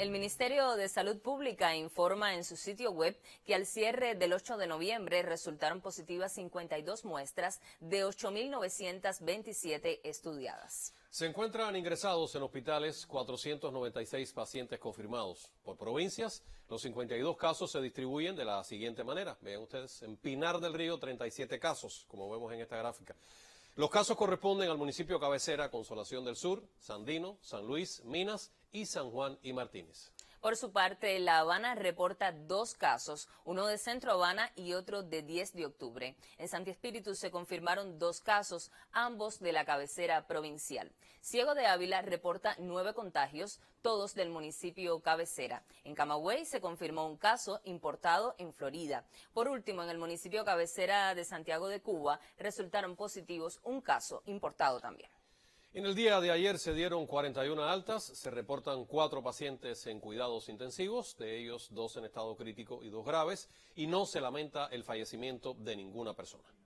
El Ministerio de Salud Pública informa en su sitio web que al cierre del 8 de noviembre resultaron positivas 52 muestras de 8.927 estudiadas. Se encuentran ingresados en hospitales 496 pacientes confirmados. Por provincias, los 52 casos se distribuyen de la siguiente manera. Vean ustedes, en Pinar del Río 37 casos, como vemos en esta gráfica. Los casos corresponden al municipio cabecera, Consolación del Sur, Sandino, San Luis, Minas y San Juan y Martínez. Por su parte, La Habana reporta 2 casos, uno de Centro Habana y otro de 10 de octubre. En Santi Espíritu se confirmaron 2 casos, ambos de la cabecera provincial. Ciego de Ávila reporta 9 contagios, todos del municipio cabecera. En Camagüey se confirmó un caso importado en Florida. Por último, en el municipio cabecera de Santiago de Cuba resultaron positivos un caso importado también. En el día de ayer se dieron 41 altas, se reportan 4 pacientes en cuidados intensivos, de ellos 2 en estado crítico y 2 graves, y no se lamenta el fallecimiento de ninguna persona.